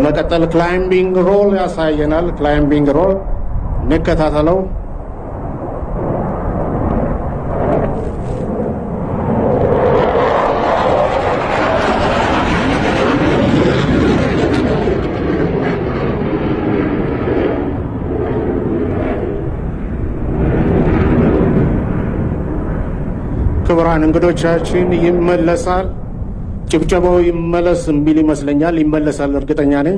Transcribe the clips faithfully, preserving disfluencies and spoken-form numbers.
በመቀጠል ክላይምቢንግ ሮል ያሳየናል ክላይምቢንግ ሮል ንከታተለው ክብራን እንግዶቻችን ይመለሳል ጭብጨባው ይመለስ እንቢል ይመስለኛል ይመለሳል እርግጠኛ ነኝ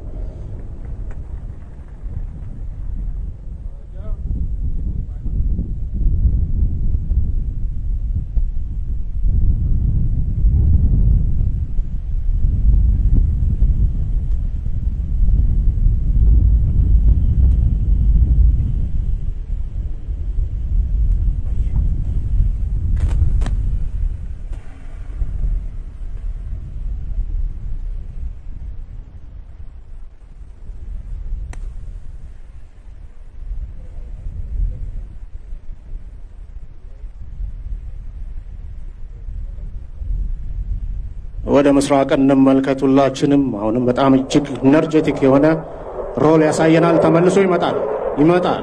ወደ መስራቅ እንመልከቱላችንም አሁንም በጣም እጅግ ኢነርጂቲክ የሆነ ሮል ያሳየናል ተመልሶ ይመጣል ይመጣል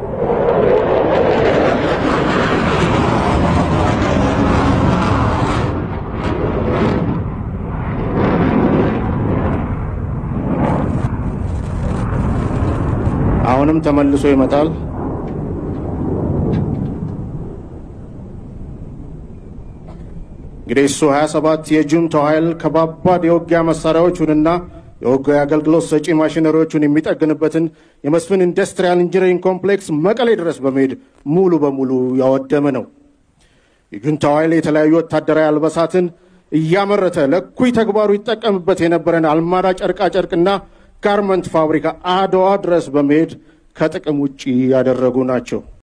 አሁንም ተመልሶ ይመጣል እንግዲህ እሱ ሃያ ሰባት የጁንታው ኃይል ከባባድ የውጊያ መሳሪያዎችንና የውጊያ አገልግሎት ሰጪ ማሽነሪዎችን የሚጠግንበትን የመስፍን ኢንዱስትሪያል ኢንጂነሪንግ ኮምፕሌክስ መቀሌ ድረስ በመሄድ ሙሉ በሙሉ ያወደመ ነው። የጁንታው ኃይል የተለያዩ ወታደራዊ አልባሳትን እያመረተ ለኩይ ተግባሩ ይጠቀምበት የነበረን አልማዳ ጨርቃ ጨርቅና ጋርመንት ፋብሪካ አድዋ ድረስ በመሄድ ከጥቅም ውጪ ያደረጉ ናቸው።